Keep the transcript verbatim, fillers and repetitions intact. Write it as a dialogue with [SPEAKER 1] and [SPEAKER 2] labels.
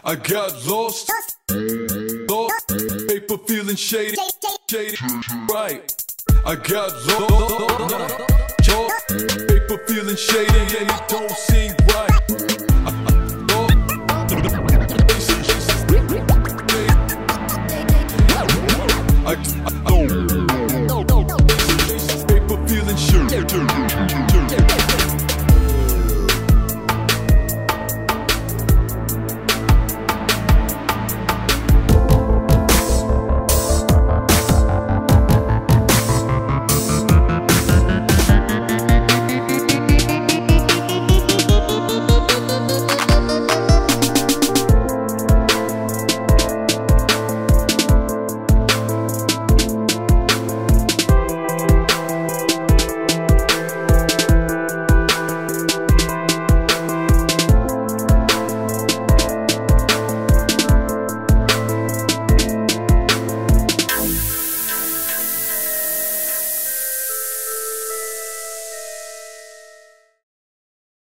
[SPEAKER 1] I got lost, lost, paper feeling shady, shady, right. I got lost, paper feeling shady and it don't seem right.